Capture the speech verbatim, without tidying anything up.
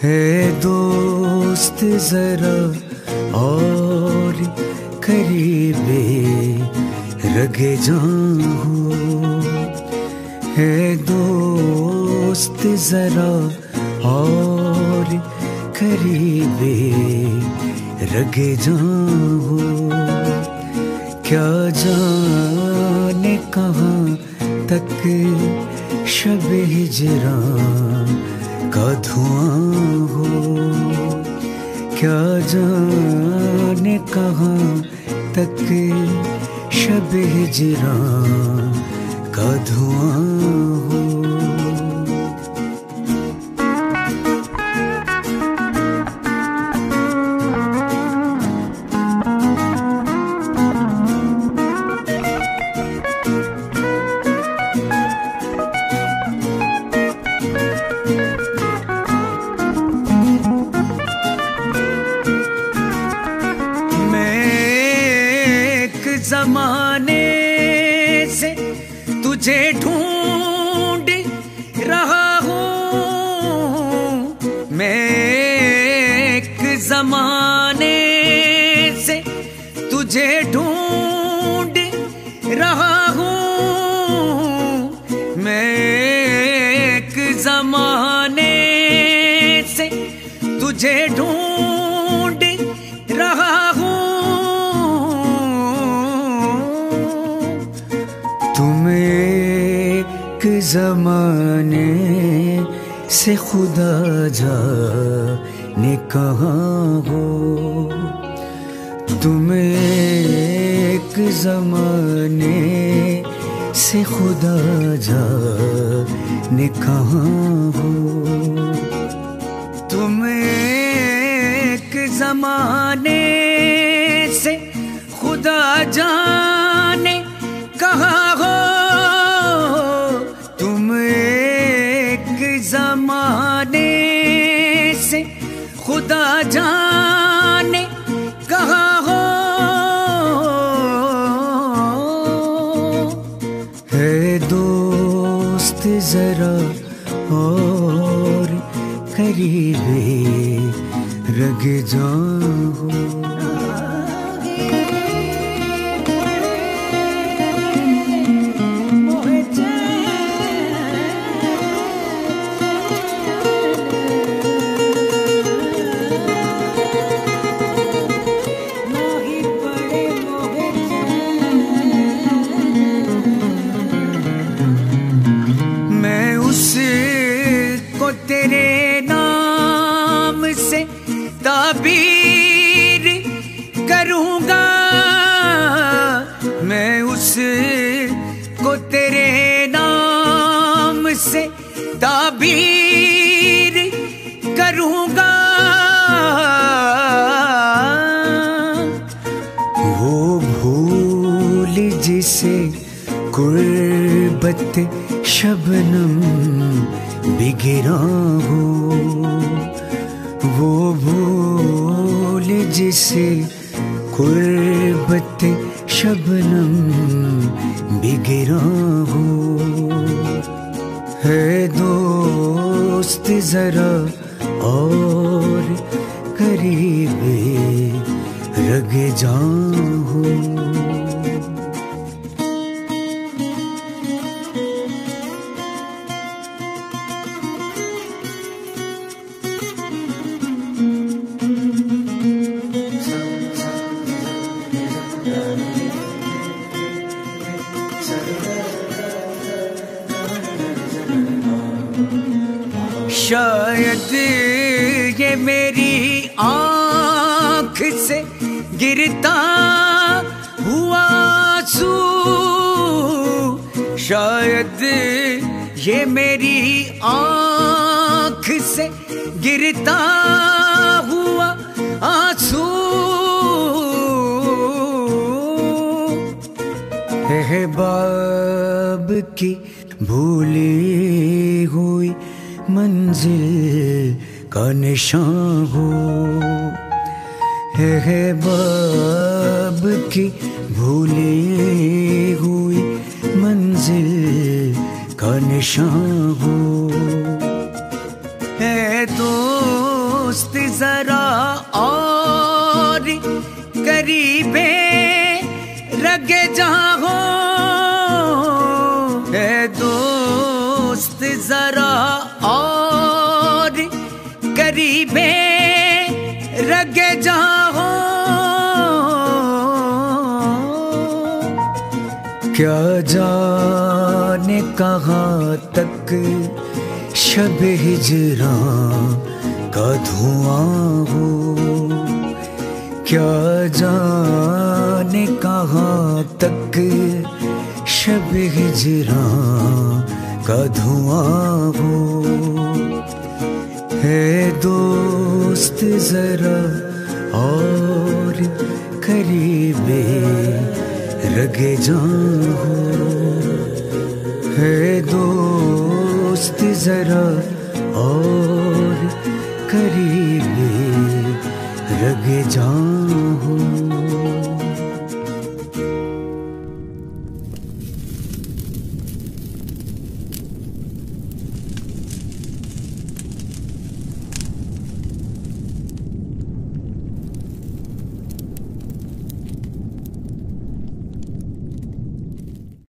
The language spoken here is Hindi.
है दोस्त जरा और करीबे रगे जान हो, है दोस्त जरा और करीबे रगे जान हो। क्या जाने कहाँ तक शब हिजरा का धुआं हो, क्या जाने कहाँ तक शब हिजरा का धुआं हो। ज़माने से तुझे ढूंढ रहा हूँ, मैं एक ज़माने से तुझे ढूंढ रहा हूँ, मैं एक ज़माने से तुझे ढूंढ रहा हूँ। तुम एक ज़माने से खुदा जाने कहाँ हो, तुम एक ज़माने से खुदा जाने कहाँ हो। तुम एक ज़माने से खुदा जाने कहाँ हो, तुम एक ज़माने से खुदा जाने कहाँ हो। है दोस्त जरा और करीबे रग जान हो। तेरे नाम से ताबीर करूँगा, मैं उसको तेरे नाम से ताबीर करूँगा। वो भूल जिसे गुर्बत शबनम बिगड़ा हो, वो भूल जिसे गुर्बत शबनम बिगड़ा हो। है दोस्त जरा और करीबे रग जान हो। शायद ये मेरी आँख से गिरता हुआ आंसू, शायद ये मेरी आँख से गिरता हुआ आंसू है बाब की भूली हुई मंजिल का निशान हो, है बाब की भूली हुई मंजिल का निशान हो। है तो जरा और करीबे रगे जाओ, है दोस्त जरा और करीबे रगे जाओ। क्या जाने कहाँ तक शब हिजरां का धुआं हो, क्या जाने कहाँ तक शब हिजरां का धुआं हो। है दोस्त जरा और करीबे रगे जान हो, है दोस्त जरा और करीबे रगे जान।